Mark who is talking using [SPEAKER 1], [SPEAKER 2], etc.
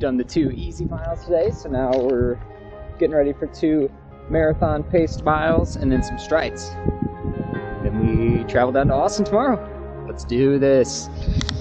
[SPEAKER 1] done the 2 easy miles today, so now we're getting ready for 2 marathon paced miles and then some strides. Then we travel down to Austin tomorrow. Let's do this.